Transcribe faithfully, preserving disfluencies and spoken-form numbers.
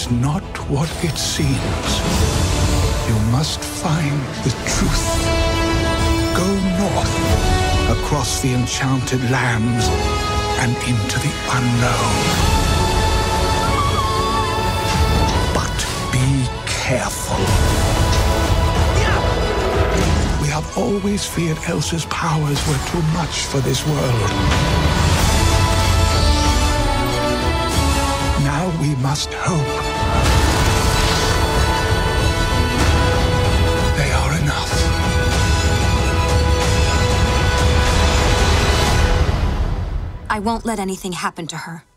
is not what it seems. You must find the truth. Go north, across the enchanted lands, and into the unknown. But be careful. We have always feared Elsa's powers were too much for this world. Now we must hope. They are enough. I won't let anything happen to her.